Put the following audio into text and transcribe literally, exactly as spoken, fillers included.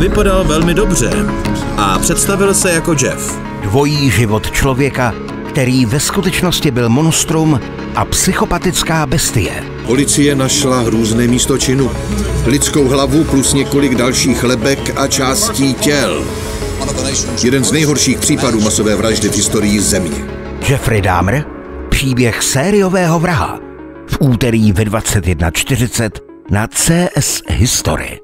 vypadal velmi dobře a představil se jako Jeff. Dvojí život člověka, který ve skutečnosti byl monstrum a psychopatická bestie. Policie našla hrůzné místo činu. Lidskou hlavu plus několik dalších lebek a částí těl. Jeden z nejhorších případů masové vraždy v historii země. Jeffrey Dahmer, příběh sériového vraha. V úterý ve dvacet jedna čtyřicet na C S History.